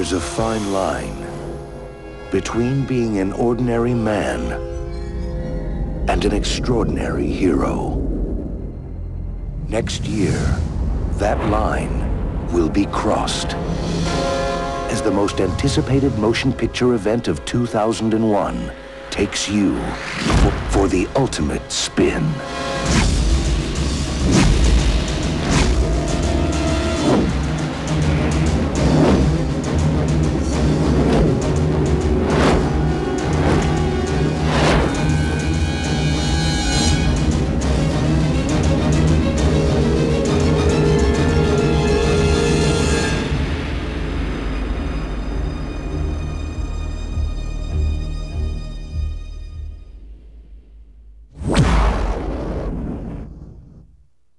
There's a fine line between being an ordinary man and an extraordinary hero. Next year, that line will be crossed as the most anticipated motion picture event of 2001 takes you for the ultimate spin.